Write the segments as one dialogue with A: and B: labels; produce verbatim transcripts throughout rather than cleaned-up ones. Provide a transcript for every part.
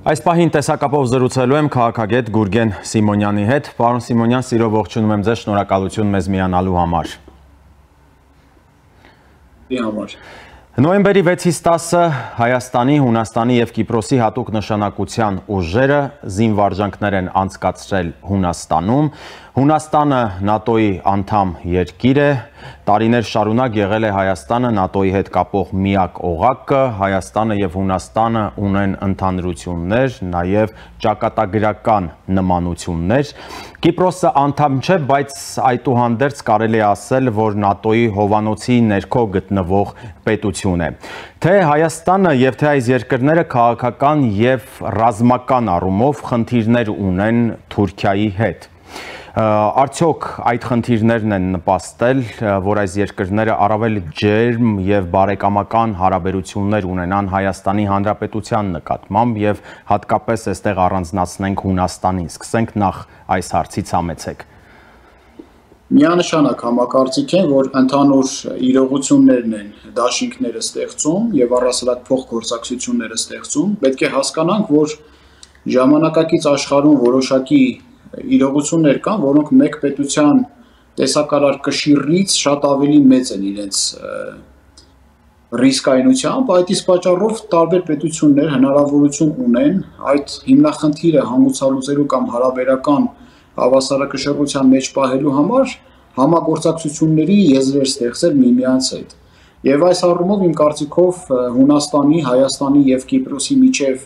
A: Այս պահին տեսակապով զրուցելու եմ քաղաքագետ Գուրգեն Սիմոնյանի հետ։ Պարոն Սիմոնյան, սիրով ողջունում եմ ձեզ, շնորհակալություն մեզ միանալու համար։ Նոյեմբերի վեցից տասը Հայաստանի, Հունաստանի և Կիպրոսի հատուկ նշանակության ուժերը զինվարժանքներ են անցկացրել Հունաստանում։ Հունաստանը ՆԱՏՕ-ի անդամ երկիր է, տարիներ շարունակ եղել է Հայաստանը ՆԱՏՕ-ի հետ կապող միակ օղակը, Հայաստանը և Հունաստանը ունեն ընդհանրություններ, նաև ճակատագրական նմանություններ։ Կիպրոսը անդամ չէ, բայց այդուհանդերձ կարելի է ասել, որ ՆԱՏՕ-ի հովանոցի ներքո գտնվող պետություն է։ Թե Հայաստանը և թե այս երկրները քաղաքական և ռազմական առումով խնդիրներ ունեն Թուրքիայի հետ։ Արդյոք այդ խնդիրներն են նպաստել, որ այս երկրները առավել ջերմ և բարեկամական հարաբերություններ ունենան Հայաստանի Հանրապետության նկատմամբ և հատկապես այստեղ առանձնացնենք Հունաստանին։ Սկսենք նախ այս հարցից, համեցեք։
B: Միանշանակ համակարծիք են, որ ընդհանուր իրողություններն են դաշինքները ստեղծում և առասարակ փոխգործակցությունները ստեղծում։ Պետք է հասկանանք, որ ժամանակակից աշխարհում որոշակի իրողություններ կան, որոնք մեկ պետության տեսակարար կշիռից շատ ավելի մեծ են իրենց ռիսկայնությամբ, այդ իսկ պատճառով տարբեր պետություններ հնարավորություն ունեն այդ հիմնախնդիրը հանգուցալուծելու կամ հարաբերական հավասարակշռության մեջ պահելու համար համագործակցությունների եզրեր ստեղծել միմյանց հետ։ Եվ այս առումով իմ կարծիքով Հունաստանի, Հայաստանի և Կիպրոսի միջև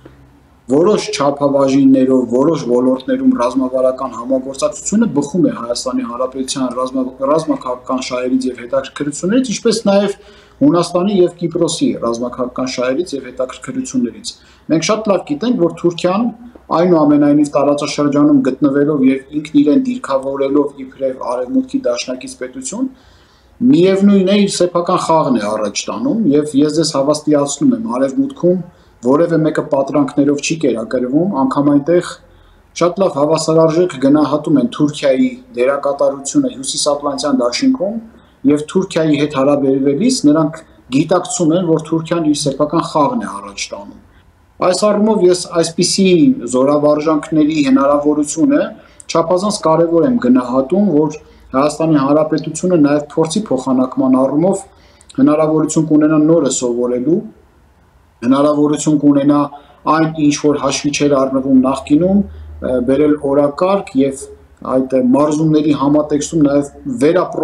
B: որոշ չափաբաժիններով, որոշ ոլորտներում ռազմավարական համագործակցությունը բխում է Հայաստանի Հանրապետության ռազմաքաղաքական շահերից և հետաքրքրություններից, ինչպես նաև Հունաստանի և Կիպրոսի ռազմաքաղաքական շահերից և հետաքրքրություններից։ Մենք շատ լավ գիտենք, որ Թուրքիան այնուամենայնիվ տարածաշրջանում գտնվելով և ինքն իրեն դիրքավորելով իբրև արևմուտքի դաշնակից պետություն, միևնույն է իր սեփական խաղն է առաջ տանում և ես ձեզ հավաստիացնում եմ, արևմուտքում որևէ մեկը պատրանքներով չի կերակրվում, անգամ այնտեղ շատ լավ հավասարարժեք գնահատում են Թուրքիայի դերակատարությունը Հյուսիսատլանտյան դաշինքում և Թուրքիայի հետ հարաբերվելիս նրանք գիտակցում են, որ Թուրքիան իր սեփական խաղն է առաջ տանում։ Այս առումով ես այսպիսի զորավարժանքների հնարավորությունը չափազանց կարևոր եմ գնահատում, որ Հայաստանի Հանրապետությունը նաև փորձի փոխանակման առումով հնարավորություն կունենա նորը սովորելու, հնարավորություն կունենա այն, ինչ որ հաշվի չէր առնվում նախկինում, բերել օրակարգ և այդ մարզումների համատեքստում նաև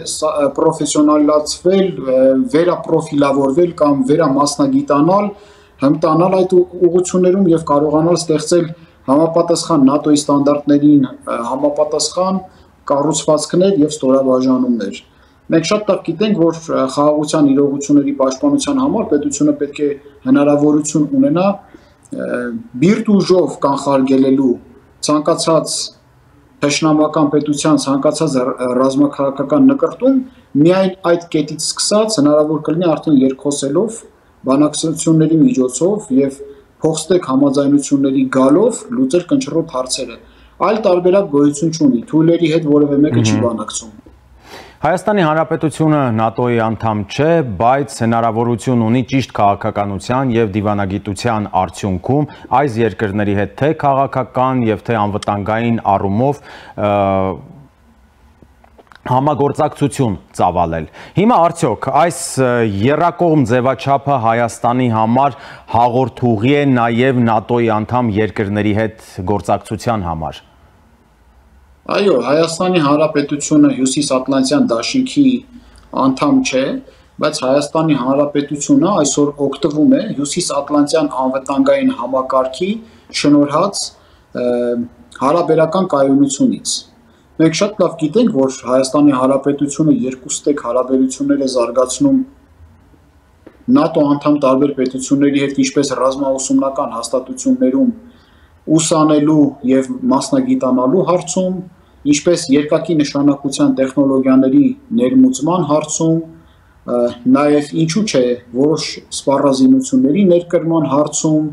B: վերապրոֆեսիոնալացվել, վերապրոֆիլավորվել կամ վերամասնագիտանալ, հմտանալ այդ ուղղություններում և կարողանալ ստեղծել համապատասխան ՆԱՏՕ-ի ստանդարտներին համապատասխան կառուցվածքներ և ստորաբաժանումներ։ Մենք շատ լավ գիտենք, որ խաղաղության իրողությունների պաշտպանության համար պետությունը պետք է հնարավորություն ունենա բիրտ ուժով կանխարգելելու ցանկացած թշնամական պետության ցանկացած ռազմաքաղաքական նկրտում, միայն այդ կետից սկսած հնարավոր կլինի արդեն երկխոսելով, բանակցությունների միջոցով և փոխստեկ համաձայնությունների գալով լուծել կնճռոտ հարցերը։ Այլ տարբերակ գոյություն չունի, թույլերի հետ որևէ մեկը չի բանակցում։
A: Հայաստանի Հանրապետությունը ՆԱՏՕ-ի անդամ չէ, բայց հնարավորություն ունի ճիշտ քաղաքականության և դիվանագիտության արդյունքում այս երկրների հետ թե քաղաքական և թե անվտանգային առումով համագործակցություն ծավալել։ Հիմա արդյոք այս եռակողմ ձևաչափը Հայաստանի համար հաղորդուղի է նաև ՆԱՏՕ-ի անդամ երկրների հետ գործակցության համար։
B: Այո, Հայաստանի Հանրապետությունը Հյուսիսատլանտյան դաշինքի անդամ չէ, բայց Հայաստանի Հանրապետությունը այսօր օգտվում է Հյուսիսատլանտյան անվտանգային համակարգի շնորհած հարաբերական կայունությունից։ Մենք շատ լավ գիտենք, որ Հայաստանի Հանրապետությունը երկուստեք հարաբերություններ է զարգացնում ՆԱՏՕ անդամ տարբեր պետությունների հետ, ինչպես ռազմաուսումնական հաստատություններում ուսանելու և մասնագիտանալու հարցում, ինչպես երկակի նշանակության տեխնոլոգիաների ներմուծման հարցում, նաև ինչու չէ որոշ սպառազինությունների ներկրման հարցում,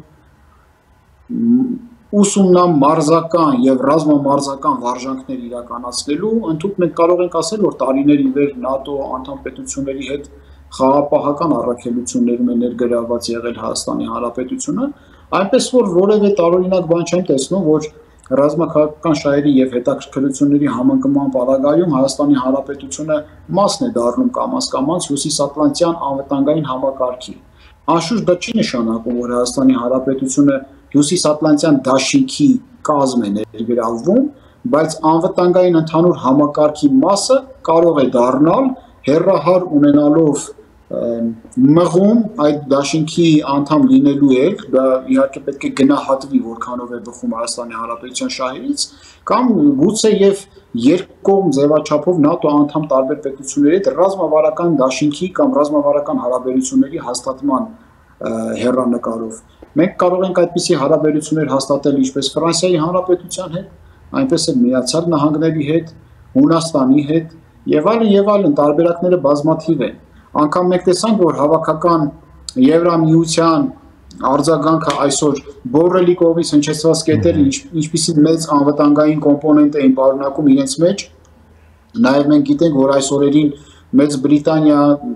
B: ուսումնամարզական և ռազմամարզական վարժանքներ իրականացնելու, ընդհուպ մենք կարող ենք ասել, որ տարիներ ի վեր ՆԱՏՕ անդամ պետությունների հետ խաղապահական առաքելություններում է ներգրավված եղել Հայաստանի Հանրապետությունը, Այնպես որ որևէ տարօրինակ բան չեմ տեսնում, որ ռազմաքաղաքական շահերի եւ հետաքրքրությունների համընկման պարագայում Հայաստանի Հանրապետությունը մասն է դառնում կամաց-կամաց հյուսիսատլանտյան անվտանգային համակարգի։ Անշուշտ դա չի նշանակում, որ Հայաստանի Հանրապետությունը հյուսիսատլանտյան դաշինքի կազմ է ներգրավվում, բայց անվտանգային ընդհանուր համակարգի մասը կարող է դառնալ հեռահար ունենալով մղում այդ դաշինքի անդամ լինելու եք, դա իհարկե պետք է գնահատվի, որքանով է բխում Հայաստանի Հանրապետության շահերից, կամ գուցե եւ երկկողմ ձևաչափով ՆԱՏՕ անդամ տարբեր պետությունների հետ ռազմավարական դաշինքի կամ ռազմավարական հարաբերությունների հաստատման հեռանկարով։ Մենք կարող ենք այդպիսի հարաբերություններ հաստատել ինչպես Ֆրանսիայի Հանրապետության հետ, այնպես էլ Միացյալ Նահանգների հետ, Հունաստանի հետ եւ այլն եւ այլն տարբերակները բազմաթիվ են։ Անկամ մենք տեսանք, որ հավաքական Եվրամիության արձագանքը այսօր Բորրելի կողմից հնչեցված կետերը ինչպիսի մեծ անվտանգային կոմպոնենտ էին պարունակում իրենց մեջ, նաև մենք գիտենք, որ այս օրերին Մեծ Բրիտանիա,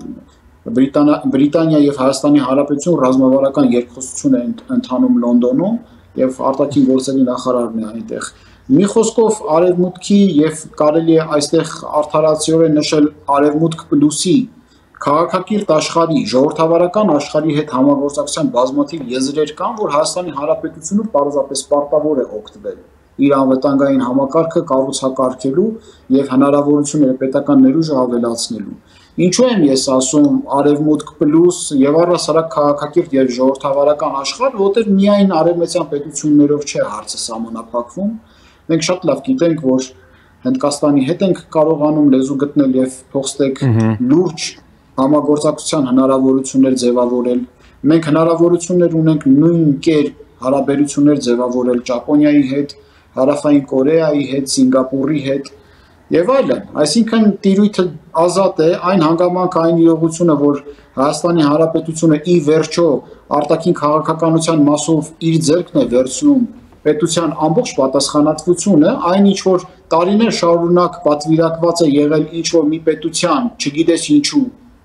B: Բրիտանիա եւ Հայաստանի Հանրապետություն ռազմավարական երկխոսություն է ընթանում Լոնդոնում եւ արտաքին գործերի նախարարն է այնտեղ։ Մի խոսքով Արևմուտքի եւ կարելի է այստեղ արդարացիորեն նշել Արևմուտք պլյուսի քաղաքակիրթ աշխարհի, ժողովրդավարական աշխարհի հետ համագործակցության բազմաթիվ եզրեր կան, որ Հայաստանի Հանրապետությունը պարզապես պարտավոր է օգտվել իր անվտանգային համակարգը կառուցակարգելու եւ հնարավորությունները պետական ներուժը ավելացնելու։ Ինչու եմ ես ասում Արևմուտք պլյուս եւ առհասարակ քաղաքակիրթ եւ ժողովրդավարական աշխարհ, որտեղ միայն արևմտյան պետություններով չէ հարցը սահմանափակվում։ Մենք շատ լավ գիտենք, որ Հնդկաստանի հետ ենք կարողանում լեզու գտնել եւ փոխստեք լուրջ համագործակցության հնարավորություններ ձևավորել։ Մենք հնարավորություններ ունենք նույն կերպ հարաբերություններ ձևավորել Ճապոնիայի հետ, Հարավային Կորեայի հետ, Սինգապուրի հետ եւ այլն։ Այսինքն տիրույթը ազատ է, այն հանգամանքային իրողությունը, որ Հայաստանի Հանրապետությունը ի վերջո արտաքին քաղաքականության մասով իր ձեռքն է վերցնում պետության ամբողջ պատասխանատվությունը, այն ինչ որ տարիներ շարունակ պատվիրակված է եղել ինչ որ մի պետության, չգիտես ինչու,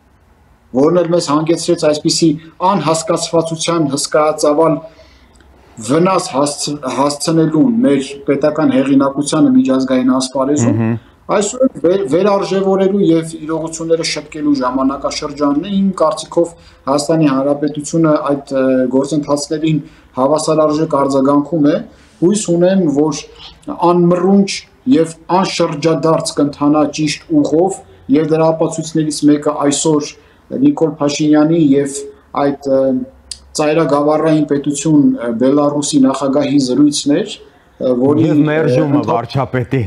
B: որն էլ մեզ հանգեցրեց այսպիսի անհասկացվածության հսկայածավալ վնաս հասցնելուն մեր պետական հեղինակությանը միջազգային ասպարեզում, այսօր վերարժևորելու եւ իրողությունները շտկելու ժամանակաշրջանն է։ Իմ կարծիքով Հայաստանի Հանրապետությունը այդ գործընթացներին հավասարարժեք արձագանքում է։ Հույս ունեմ, որ անմռունչ եւ անշրջադարձ կընթանա ճիշտ ուղով եւ դրա ապացույցներից մեկը այսօր Նիկոլ Փաշինյանի եւ այդ ծայրագավառային պետություն Բելարուսի նախագահի զրույցներ, որի
A: եւ մերժումը վարչապետի։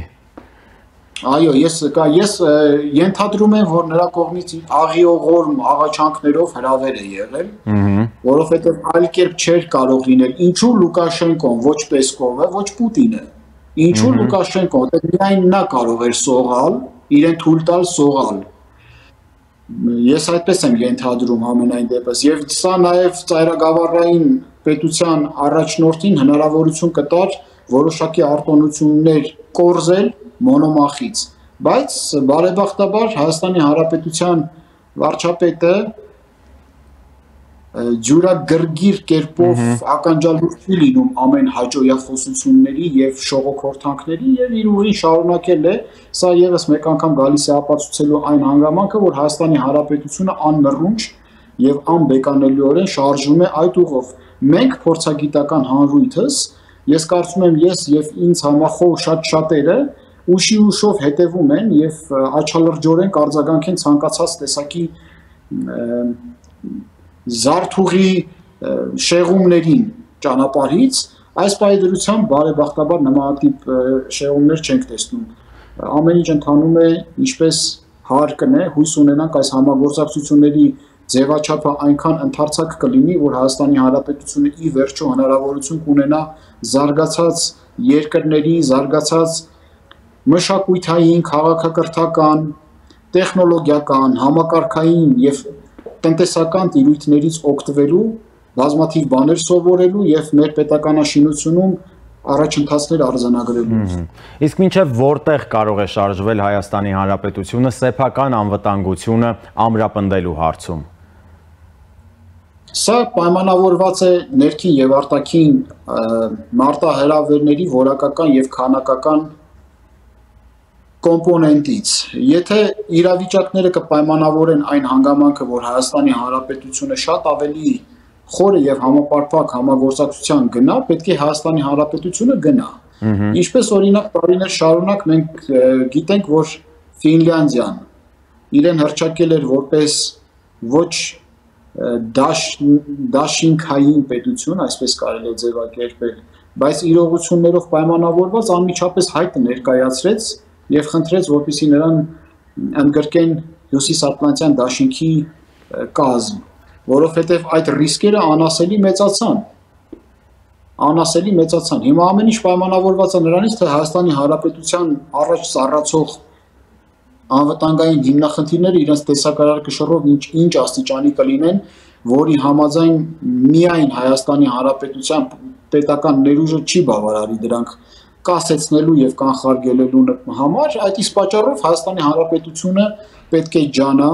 B: Այո, ես ես ենթադրում եմ, որ նրա կողմից աղիողորմ աղաչանքներով հրավեր է եղել, որովհետեւ այլ կերպ չէր կարող լինել։ Ինչու Լուկաշենկոն ոչ Պեսկովը, ոչ Պուտինը։ Ինչու Լուկաշենկոն, միայն նա կարող էր սողալ, իրեն թույլ տալ սողալ։ Ես այդպես եմ ենթադրում ամենայն դեպս եւ սա նաեւ ծայրագավառային պետության առաջնորդին հնարավորություն կտար որոշակի արտոնություններ կորզել մոնոմախից, բայց բարեբախտաբար Հայաստանի Հանրապետության վարչապետը ջուրագրգիռ կերպով ականջալուր չի լինում ամեն հաջողախոսությունների եւ շողոքորթանքների եւ իր ուղին շարունակել է, սա եւս մեկ անգամ գալիս է ապացուցելու այն հանգամանքը, որ Հայաստանի Հանրապետությունը անմռունչ եւ անբեկանելիորեն շարժվում է այդ ուղով։ Մենք փորձագիտական հանրույթս, ես կարծում եմ ես եւ ինձ համախոհ շատ շատերը ուշի ուշով հետևում են եւ աչալրջորեն կարձագանքեն ցանկացած տեսակի զարթուղի շեղումներին ճանապարհից, այս պայդրությամբ բարեբախտաբար նմանատիպ շեղումներ չենք տեսնում։ Ամեն ինչ ընթանում է ինչպես հարկն է, հույս ունենանք այս համագործակցությունների ձևաչափը այնքան ընդարձակ կլինի, որ Հայաստանի Հանրապետությունը ի վերջո հնարավորություն կունենա զարգացած երկրների, զարգացած մշակութային, քաղաքակրթական, տեխնոլոգիական, համակարգային եւ տնտեսական տիրույթներից օգտվելու, բազմաթիվ բաներ սովորելու եւ մեր պետականաշինությունում առաջընթացներ արձանագրելու։
A: Իսկ մինչև որտեղ կարող է շարժվել Հայաստանի Հանրապետությունը սեփական անվտանգությունը ամրապնդելու հարցում։
B: Սա պայմանավորված է ներքին եւ արտաքին մարտահրավերների որակական եւ քանակական կոմպոնենտից։ Եթե իրավիճակները կպայմանավորեն այն հանգամանքը, որ Հայաստանի Հանրապետությունը շատ ավելի խորը եւ համապարփակ համագործակցության գնա, պետք է Հայաստանի Հանրապետությունը գնա։ Ինչպես օրինակ տարիներ շարունակ մենք գիտենք, որ Ֆինլանդիան իրեն հռչակել էր որպես ոչ դաշինքային պետություն, այսպես կարելի է ձևակերպել, բայց իրողություններով պայմանավորված անմիջապես հայտ ներկայացրեց եւ խնդրեց, որպեսզի նրան ընդգրկեն Հյուսիսատլանտյան դաշինքի կազմ, որովհետեւ այդ ռիսկերը անասելի մեծացան։ Անասելի մեծացան։ Հիմա ամեն ինչ պայմանավորված է նրանից, թե Հայաստանի Հանրապետության առաջ սառացող անվտանգային հիմնախնդիրները իրենց տեսակարար կշռով ինչ ինչ աստիճանի կլինեն, որի համաձայն միայն Հայաստանի Հանրապետության պետական ներուժը չի բավարարի դրանք կասեցնելու եւ կանխարգելելու համար, այդ իսկ պատճառով Հայաստանի Հանրապետությունը պետք է ջանա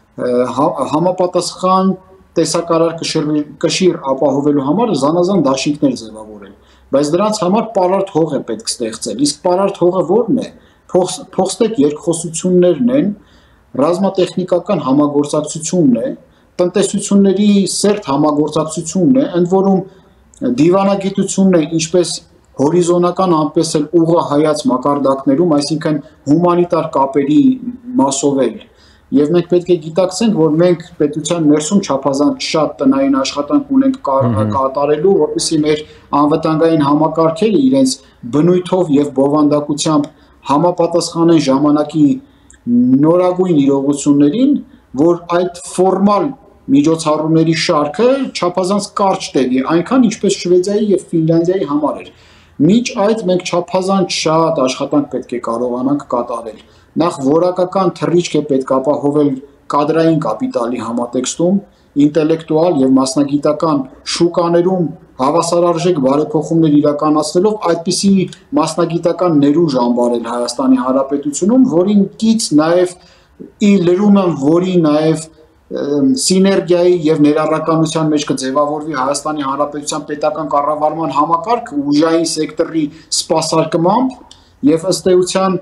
B: համապատասխան տեսակարար կշիռ ապահովելու համար զանազան դաշինքներ ձևավորել, բայց դրանց համար պարարտ հող է պետք ստեղծել, իսկ պարարտ հողը ո՞րն է։ Փոխստեք երկխոսություններն են, ռազմատեխնիկական համագործակցությունն է, տնտեսությունների սերտ համագործակցությունն է, ընդ որում դիվանագիտությունն է, ինչպես հորիզոնական, այնպես էլ ուղղահայաց մակարդակներում, այսինքն հումանիտար կապերի մասով էլ։ Եվ մենք պետք է գիտակցենք, որ մենք պետության ներսում չափազանց շատ տնային աշխատանք ունենք կատարելու, որպեսզի մեր անվտանգային համակարգերը իրենց բնույթով եւ բովանդակությամբ համապատասխանեն ժամանակի նորագույն իրողություններին, որ այդ ֆորմալ միջոցառումների շարքը չափազանց կարճ տևի, այնքան ինչպես Շվեդիայի եւ Ֆինլանդիայի համար էր։ Մինչ այդ մենք չափազանց շատ աշխատանք պետք է կարողանանք կատարել։ Նախ որակական թռիչք է պետք ապահովել կադրային կապիտալի համատեքստում, ինտելեկտուալ եւ մասնագիտական շուկաներում հավասարարժեք բարեփոխումներ իրականացնելով այդպիսի մասնագիտական ներուժ անբարել Հայաստանի Հանրապետությունում, որին կից նաեւ ի լրում եմ, որի նաեւ սիներգիայի եւ ներառականության մեջ կձևավորվի Հայաստանի Հանրապետության պետական կառավարման համակարգ ուժային սեկտորի սպասարկմամբ եւ ըստ էության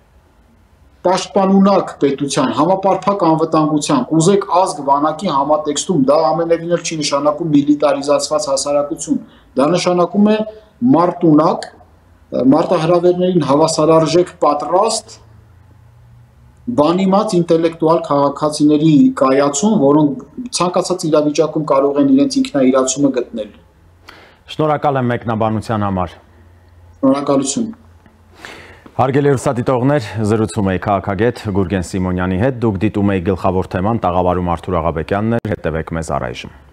B: պաշտպանունակ պետության, համապարփակ անվտանգության, կուզեք ազգ վանակի համատեքստում, դա ամենևին էլ չի նշանակում միլիտարիզացված հասարակություն, դա նշանակում է մարտունակ, մարտահրավերներին հավասարարժեք պատրաստ, բանիմաց ինտելեկտուալ քաղաքացիների կայացում, որոնք ցանկացած իրավիճակում կարող են իրենց ինքնաիրացումը գտնել։
A: Շնորհակալ եմ մեկնաբանության համար։
B: Շնորհակալություն։
A: Հարգելի լսատիտողներ, զրուցում էի քաղաքագետ Գուրգեն Սիմոնյանի հետ, դուք դիտում եք գլխավոր թեման, տաղավարում Արթուր Աղաբեկյանն էր, հետևեք մեզ առայժմ։